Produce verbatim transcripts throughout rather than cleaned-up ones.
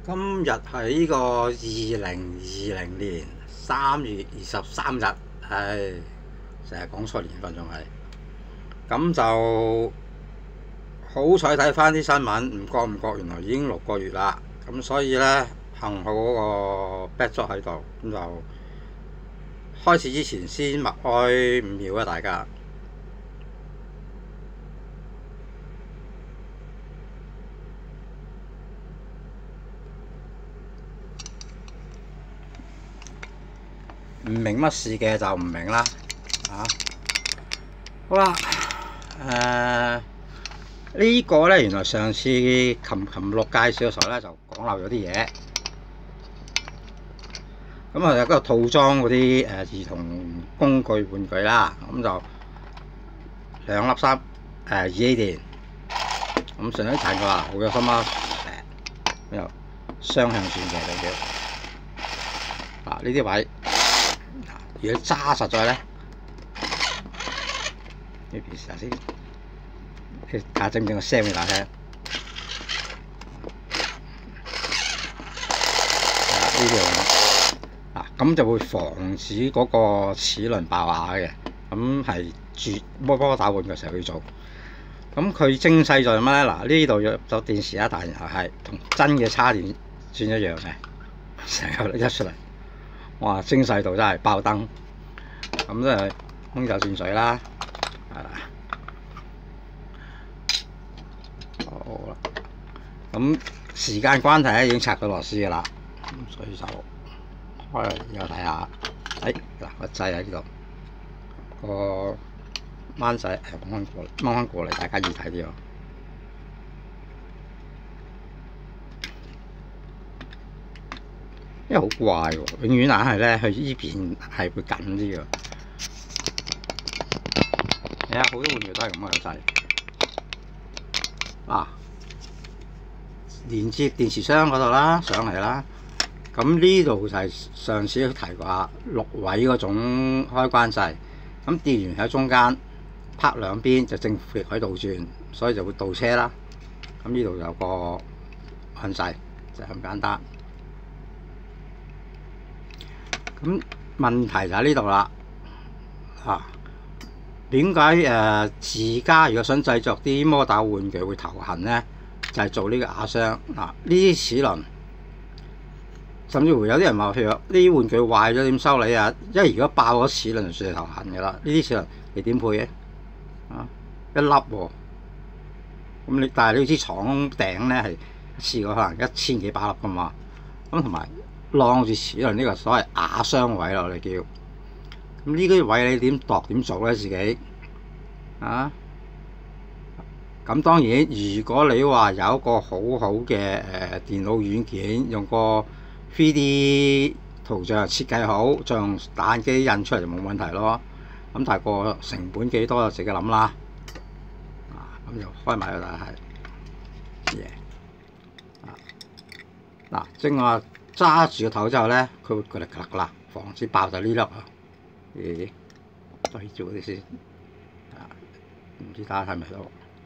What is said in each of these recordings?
今日係呢個二零二零年三月二十三日，唉，成日講錯年份仲係，咁就好彩睇翻啲新聞，唔覺唔覺原來已經六個月啦，咁所以呢，幸好嗰個 backdrop 喺度，咁就開始之前先默哀五秒啊，大家。唔明乜事嘅就唔明啦，啊，好啦，誒、呃、呢、這個呢，原來上次琴琴錄介紹嘅時候呢，就講漏咗啲嘢，咁啊有嗰個套裝嗰啲誒兒童工具玩具啦，咁就兩粒三誒二 A 電，咁上一睇過啦，好有心啦，誒又雙向轉嘅對叫，啊呢啲位。如果揸實在咧，呢邊試下先，睇下整唔整個聲俾大家聽。呢度啊，咁就會防止嗰個齒輪爆牙嘅。咁係住摩摩打玩嘅時候去做。咁佢精細在乜咧？嗱，呢度有有電池啊，但係係同真嘅叉電轉一樣嘅，成日一出嚟。哇！精細度真係爆燈，咁即係空就轉水啦，係啦。好啦，咁時間關係咧已經拆咗螺絲㗎啦，咁所以就開嚟又睇下。誒嗱個掣喺呢度，個掹仔誒掹翻過嚟，掹翻過嚟，大家易睇啲喎。因為好怪喎，永遠硬係咧，佢依邊係會緊啲嘅。係啊，好多玩具都係咁嘅有掣。嗱，連接電池箱嗰度啦，上嚟啦。咁呢度就係上次提過六位嗰種開關掣。咁電源喺中間，拍兩邊就正負極可以倒轉，所以就會倒車啦。咁呢度有個按掣，就係咁簡單。咁問題就喺呢度啦，啊，點解誒自家如果想製作啲摩打玩具會頭痕呢？就係、是、做呢個瓦箱嗱，呢啲齒輪，甚至乎有啲人話譬如呢啲玩具壞咗點修理啊？因為如果爆咗齒輪就算係頭痕㗎啦，呢啲齒輪你點配嘅？啊，一粒喎、哦，咁你但係你要知廠頂咧係一次過可能一千幾百粒㗎嘛，咁同埋。晾住齒輪呢個所謂瓦箱位咯，我哋叫咁呢啲位你點度點做咧？自己啊，咁當然如果你話有一個好好嘅誒電腦軟件，用個 三 D 圖像設計好，再用打印機印出嚟就冇問題咯。咁但係個成本幾多就自己諗啦。啊，咁就開埋佢啦，係嘢啊嗱，正話。揸住個頭之後咧，佢會佢力㗎啦，防止爆就呢粒啊！咦，對住嗰啲先啊，唔知大家睇唔睇到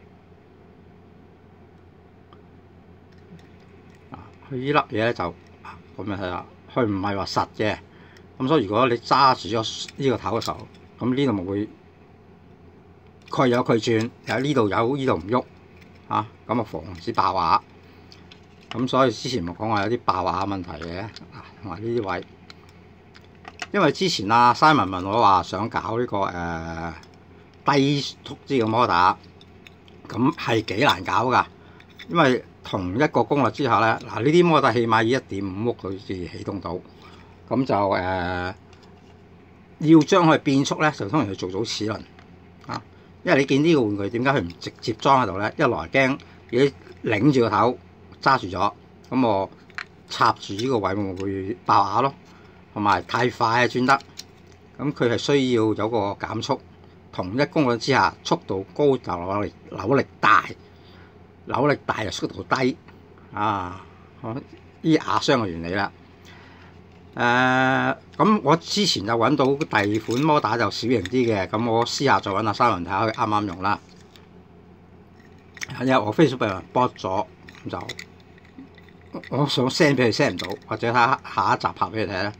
啊？佢呢粒嘢咧就咁樣睇啦，佢唔係話實嘅，咁所以如果你揸住咗呢個頭嘅時候，咁呢度咪會佢有佢轉，喺呢度有呢度唔喐啊，咁啊防止爆牙。咁所以之前咪講話有啲爆牙問題嘅，同埋呢啲位，因為之前阿 Simon 問我話想搞呢、這個誒、呃、低速啲嘅摩打，咁係幾難搞㗎，因為同一個功率之下咧，嗱呢啲摩打起碼要一點五伏佢先啟動到，咁就誒、呃、要將佢變速咧，就通常要做到齒輪啊，因為你見呢個玩具點解佢唔直接裝喺度咧？一來驚如果擰住個頭。揸住咗，咁我插住呢個位會唔會爆牙咯？同埋太快啊轉得，咁佢係需要有個減速，同一功率之下速度高就扭力扭力大，扭力大就速度低啊！呢瓦箱嘅原理啦。誒、呃，咁我之前就揾到第二款摩打就小型啲嘅，咁我私下再揾阿三輪睇下佢啱唔啱用啦。因為我 Facebook 俾人 bot 咗，咁就。 我想 send 俾佢 send 唔到，或者下下一集拍俾佢睇啦。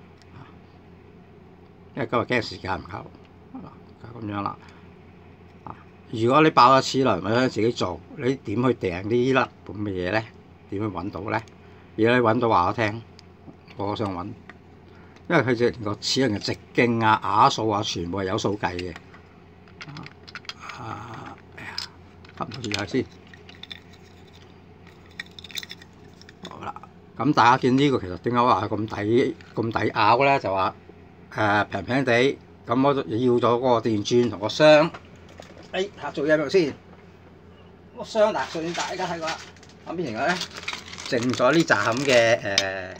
因為今日驚時間唔夠，就咁樣啦。如果你爆咗齒輪或者自己做，你點去訂呢粒咁嘅嘢咧？點去揾到咧？如果你揾到話我聽，我想揾，因為佢隻連個齒輪嘅直徑啊、瓦數啊，全部係有數計嘅。啊，哎呀，吸唔住下先。好啦，咁大家見呢個其實點解話咁抵咁抵咬咧？就話誒平平地，咁我要咗嗰個電鑽同個箱。誒，嚇做嘢咪先？個箱嗱，上面大家睇過啦。咁邊條咧？剩咗呢扎咁嘅誒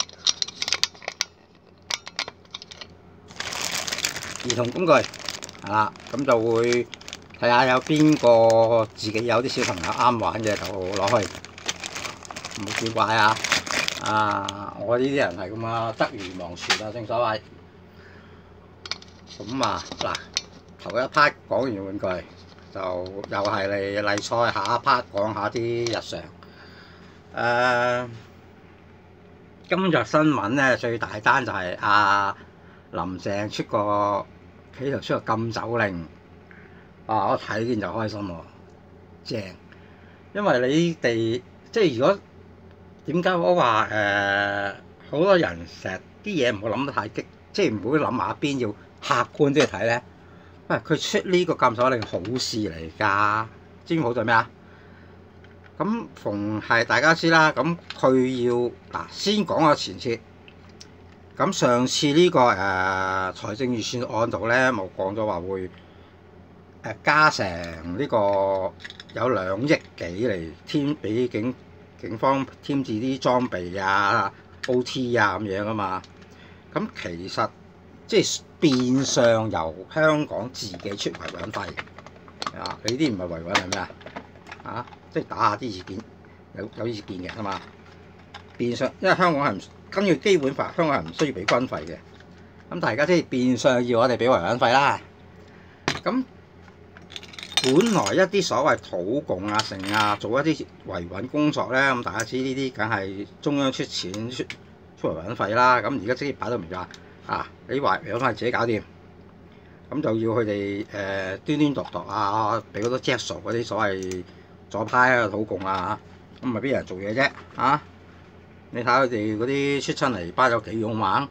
兒童工具係啦，咁就會睇下有邊個自己有啲小朋友啱玩嘅就攞去，唔好見怪啊！啊，我呢啲人係咁啊，得魚忘筌啊，正所謂。咁啊嗱，頭一 part 講完玩具。就又係嚟例賽，下一 part 講下啲日常。誒、呃，今日新聞咧最大單就係阿林鄭出個企圖出個禁酒令。啊，我睇見就開心喎，正。因為你哋即係如果點解我話誒好多人成日啲嘢唔好諗得太激，即係唔好諗下邊，要客觀啲去睇咧。喂，佢出呢個禁酒令好事嚟㗎，知唔知好在咩啊？咁逢係大家知啦，咁佢要嗱先講下前設。咁上次呢、這個誒、呃、財政預算案度咧，冇講咗話會誒、呃、加成呢個有兩億幾嚟添俾警警方添置啲裝備啊、O T 啊咁樣啊嘛。咁其實即係變相由香港自己出維穩費啊！你啲唔係維穩係咩啊？啊，即係打下啲意見，有有意見嘅係嘛？變相因為香港係唔根據基本法，香港係唔需要俾軍費嘅。咁大家即係變相要我哋俾維穩費啦。咁本來一啲所謂土共啊、成啊，做一啲維穩工作咧，咁大家知呢啲梗係中央出錢出出維穩費啦。咁而家即係擺到明就話。啊！你話有翻自己搞掂，咁就要佢哋誒端端度度啊，俾好多著數嗰啲所謂左派啊、土共啊，咁咪邊人做嘢啫？啊！你睇下佢哋嗰啲出親嚟班有幾勇猛，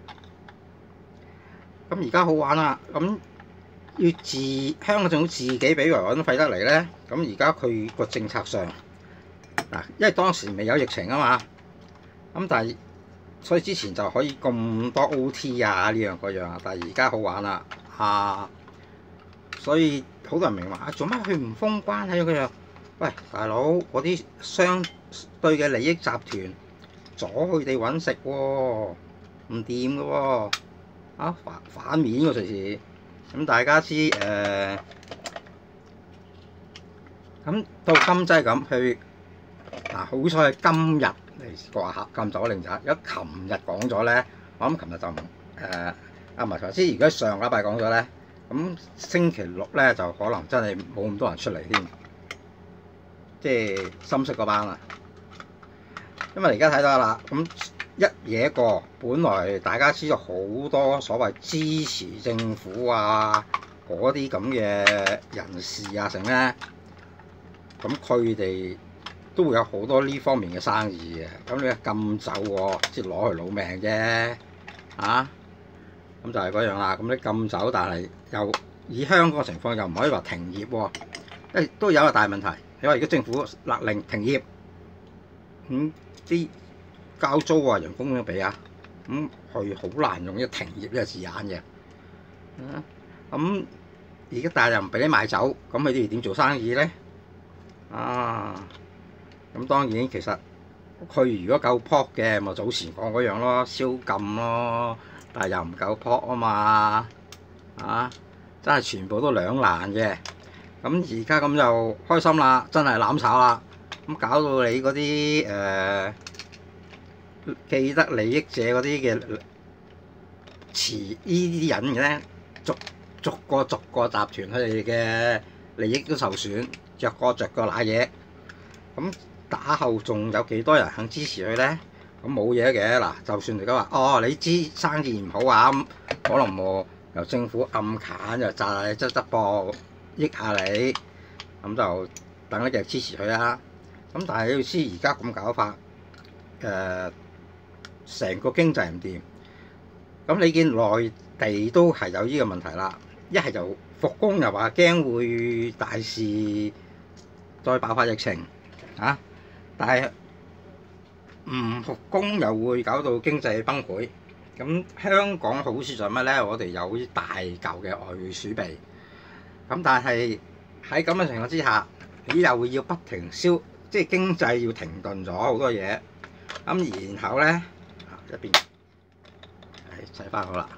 咁而家好玩啦！咁要自香港政府自己俾維穩費得嚟咧，咁而家佢個政策上嗱，因為當時未有疫情啊嘛，咁但係。所以之前就可以咁多 O T 啊，呢樣嗰樣啊，但係而家好玩啦啊！所以好多人明話，做乜佢唔封關喺嗰樣？喂，大佬，嗰啲相對嘅利益集團阻佢哋揾食喎，唔掂嘅喎，啊反反面喎隨時。咁大家知誒，咁、呃、到今真係咁去嗱，好彩係今日。嚟話下禁酒令就，如果琴日講咗咧，我諗琴日就唔誒阿埋頭先。如果上禮拜講咗咧，咁星期六咧就可能真係冇咁多人出嚟添，即係深色嗰班啦。因為而家睇到啦，咁一嘢過，本來大家知道好多所謂支持政府啊嗰啲咁嘅人士啊成咧，咁佢哋。都會有好多呢方面嘅生意嘅，咁你禁酒喎，即係攞佢老命啫，啊，咁就係嗰樣啦。咁你禁酒，但係又以香港嘅情況又唔可以話停業喎，因為都有一個大問題。你話如果政府勒令停業，咁啲交租啊、人工點樣俾啊？咁佢好難用呢個停業呢個字眼嘅，啊，咁而家但係又唔俾你賣酒，咁佢哋點做生意咧？啊！咁當然其實佢如果夠撲嘅，咪早前講嗰樣咯，宵禁咯，但係又唔夠撲啊嘛，啊，真係全部都兩難嘅。咁而家咁就開心啦，真係攬炒啦。咁搞到你嗰啲誒既得利益者嗰啲嘅持呢啲人嘅咧，逐逐個逐個集團佢哋嘅利益都受損，着個着個賴嘢。咁打後仲有幾多人肯支持佢咧？咁冇嘢嘅嗱，就算而家話哦，你知生意唔好啊，咁可能冇由政府暗砍又炸你執執波益下你，咁就等一日支持佢啦。咁但係你要知而家咁搞法，誒、呃、成個經濟唔掂，咁你見內地都係有呢個問題啦。一係就復工又話驚會大事再爆發疫情啊，但係唔復工又會搞到經濟崩潰。咁香港好處在乜咧？我哋有啲大嚿嘅外匯儲備，咁但係喺咁嘅情況之下，你又會要不停燒，即係經濟要停頓咗好多嘢。咁然後咧，一邊係砌翻好啦。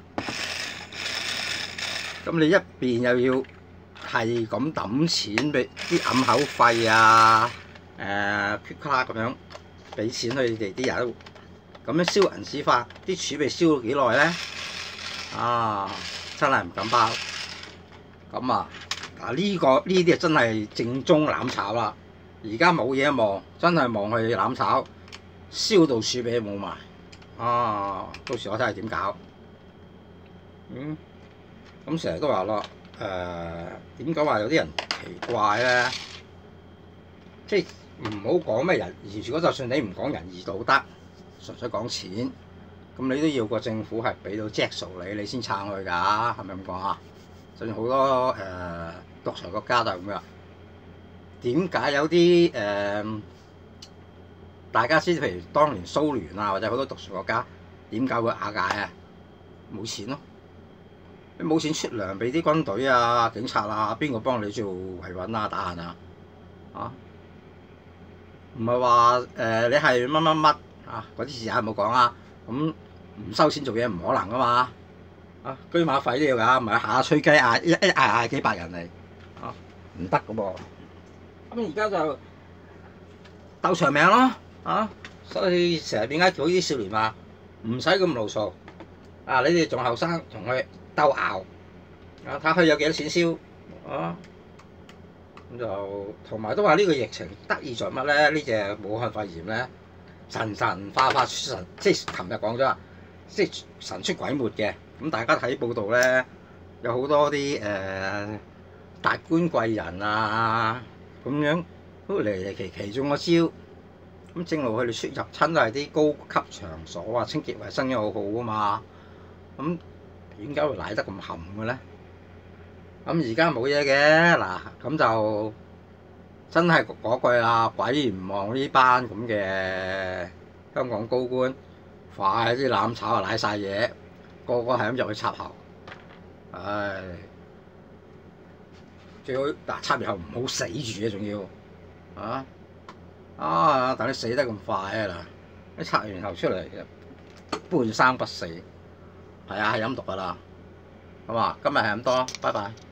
咁你一邊又要係咁揼錢俾啲揞口費啊，誒缺卡咁樣俾錢佢哋啲人，咁樣燒銀紙法，啲儲備燒咗幾耐咧？啊，真係唔敢包。咁啊，嗱、呢、呢個呢啲啊真係正宗攬炒啦。而家冇嘢望，真係望佢攬炒，燒到儲備都冇埋。啊，到時我睇下點搞。嗯。咁成日都話咯，誒點講話有啲人奇怪咧，即係唔好講咩仁義。如果就算你唔講仁義道德，純粹講錢，咁你都要個政府係俾到隻數你，你先撐佢㗎，係咪咁講啊？就算好多誒、呃、獨裁國家都係咁㗎。點解有啲誒、呃、大家知，譬如當年蘇聯啊，或者好多獨裁國家，點解會瓦解啊？冇錢咯。你冇錢出糧俾啲軍隊啊、警察啊，邊個幫你做維穩啊、打人啊？啊，唔係話誒你係乜乜乜啊嗰啲事啊冇講啊，咁唔收錢做嘢唔可能噶嘛？啊，車馬費都要㗎，唔係下下吹雞嗌一一嗌嗌幾百人嚟啊，唔得噶噃。咁而家就鬥長命咯啊，所以成日點解叫啲少年話唔使咁牢騷啊？你哋仲後生，同佢鬥拗啊！睇佢有幾多錢燒啊！咁就同埋都話呢個疫情得意在乜咧？呢隻武漢肺炎咧神神化化神，即係琴日講咗啊，即係神出鬼沒嘅。咁大家睇報道咧，有好多啲誒、呃、達官貴人啊咁樣都嚟嚟奇奇中個招。咁正路佢哋出入親都係啲高級場所啊，清潔衞生又好好啊嘛。咁點解會賴得咁冚嘅咧？咁而家冇嘢嘅嗱，咁就真係嗰句啦，鬼唔望呢班咁嘅香港高官快啲攬炒啊，賴晒嘢，個個係咁入去插喉，唉，最好嗱插完後唔好死住啊，仲要啊啊！等你死得咁快啊嗱，一插完後出嚟半生不死。係啊，係咁讀噶啦，好嘛？今日係咁多，拜拜。